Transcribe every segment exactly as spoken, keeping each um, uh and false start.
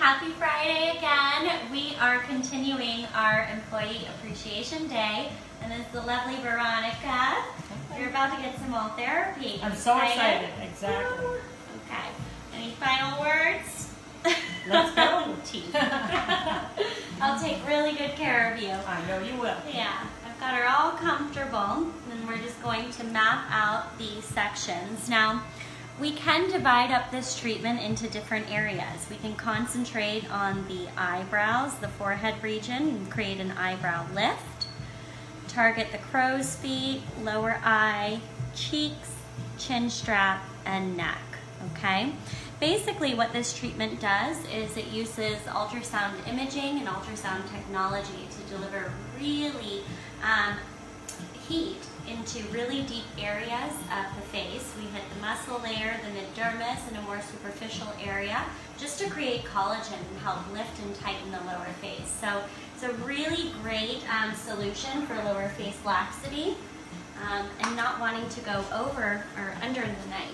Happy Friday again. We are continuing our Employee Appreciation Day, and it's the lovely Veronica. You're about to get some oral therapy. I'm so excited. Exactly. Okay. Any final words? Let's go. Teeth. I'll take really good care of you. I know you will. Yeah. I've got her all comfortable, and we're just going to map out these sections. Now, we can divide up this treatment into different areas. We can concentrate on the eyebrows, the forehead region, and create an eyebrow lift. Target the crow's feet, lower eye, cheeks, chin strap, and neck, okay? Basically what this treatment does is it uses ultrasound imaging and ultrasound technology to deliver really um, heat into really deep areas of the face. We hit the muscle layer, the mid dermis, and a more superficial area just to create collagen and help lift and tighten the lower face. So it's a really great um, solution for lower face laxity um, and not wanting to go over or under the knife.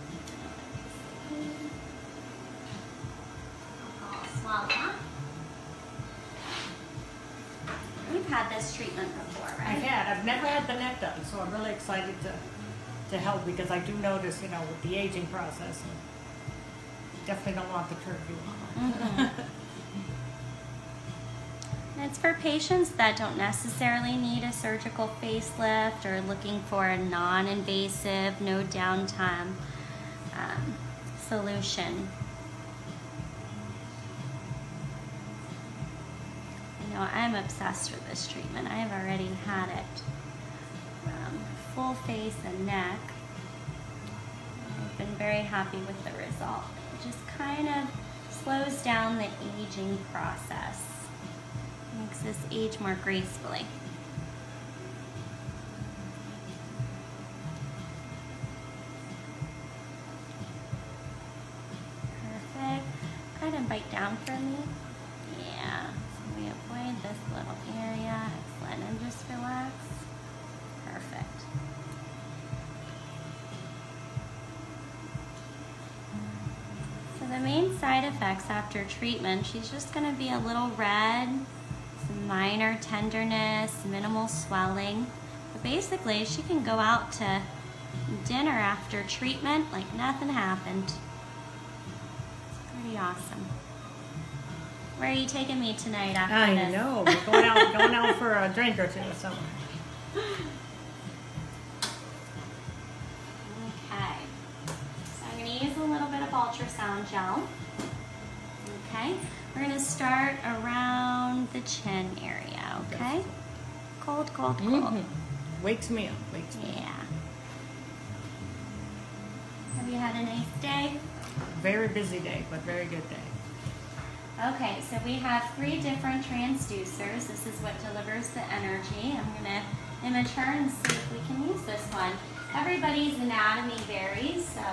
I'll swallow that. We've had this treatment before, right? I've had. I've never had the neck done, so I'm really excited to to help because I do notice, you know, with the aging process, and definitely don't want the curvy one. Mm-hmm. And it's for patients that don't necessarily need a surgical facelift or looking for a non-invasive, no downtime um, solution. You know, I'm obsessed with this treatment. I've already had it um, full face and neck. I've been very happy with the result. It just kind of slows down the aging process. Makes us age more gracefully. Perfect. Go ahead and bite down for me. Yeah. So we avoid this little area. Excellent. And just relax. Perfect. So the main side effects after treatment, she's just going to be a little red, some minor tenderness, minimal swelling. But basically, she can go out to dinner after treatment like nothing happened. It's pretty awesome. Where are you taking me tonight after I this? know. We're going out, going out for a drink or two or something. Okay. So I'm going to use a little bit of ultrasound gel. Okay. We're going to start around the chin area, okay? Cold, cold, cold. Mm-hmm. Wakes me up. Wakes me up. Yeah. Have you had a nice day? Very busy day, but very good day. Okay, so we have three different transducers. This is what delivers the energy. I'm going to image her and see if we can use this one. Everybody's anatomy varies, so.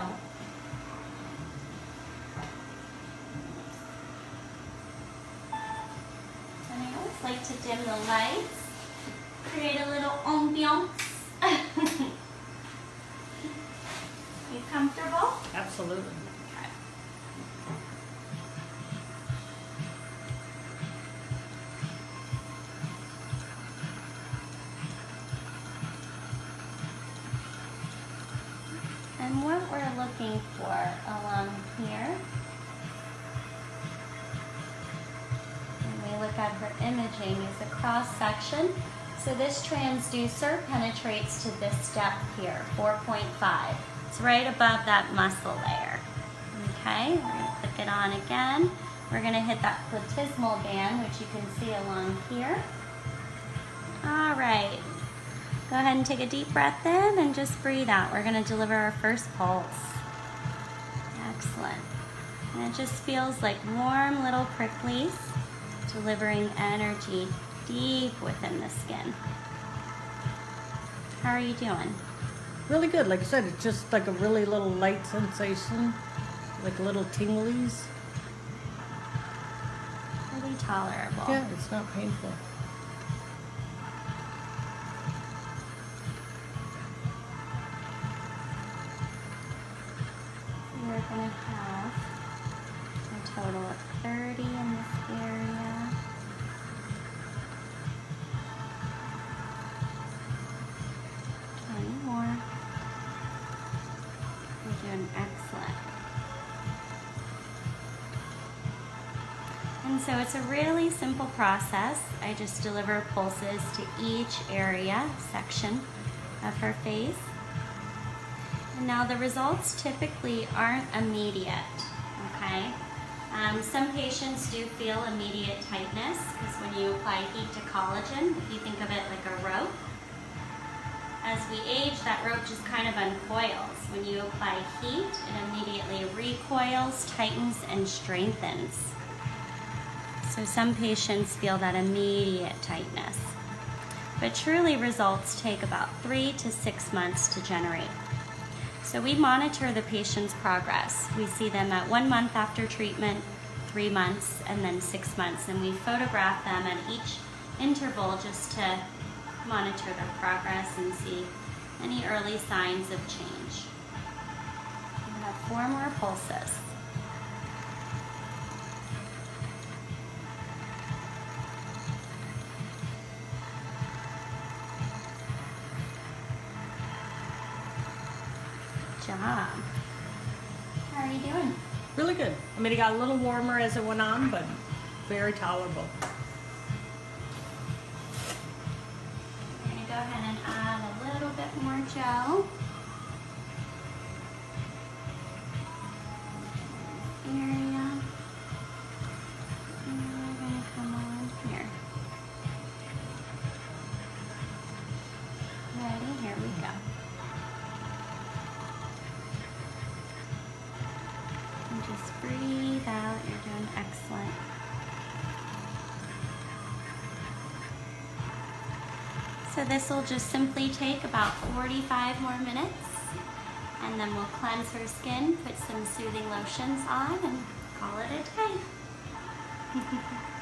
And I always like to dim the lights, create a little ambiance. You comfortable? Absolutely. And what we're looking for along here, when we look at her imaging, is a cross section. So this transducer penetrates to this depth here, four point five. It's right above that muscle layer. Okay, we're going to click it on again. We're going to hit that platysmal band, which you can see along here. All right. Go ahead and take a deep breath in and just breathe out. We're going to deliver our first pulse. Excellent. And it just feels like warm little pricklies delivering energy deep within the skin. How are you doing? Really good. Like I said, it's just like a really little light sensation, like little tinglies. Really tolerable. Yeah, it's not painful. We're going to have a total of thirty in this area. twenty more. You're doing excellent. And so it's a really simple process. I just deliver pulses to each area, section of her face. And now the results typically aren't immediate, okay? Um, some patients do feel immediate tightness because when you apply heat to collagen, if you think of it like a rope, as we age, that rope just kind of uncoils. When you apply heat, it immediately recoils, tightens, and strengthens. So some patients feel that immediate tightness. But truly, results take about three to six months to generate. So we monitor the patient's progress. We see them at one month after treatment, three months, and then six months. And we photograph them at each interval just to monitor their progress and see any early signs of change. We have four more pulses. Good job. How are you doing? Really good. I mean, it got a little warmer as it went on, but very tolerable. We're going to go ahead and add a little bit more gel. Area. And we're going to come on here. Ready? Here we go. And just breathe out. You're doing excellent. So this will just simply take about forty-five more minutes, and then we'll cleanse her skin, put some soothing lotions on, and call it a day.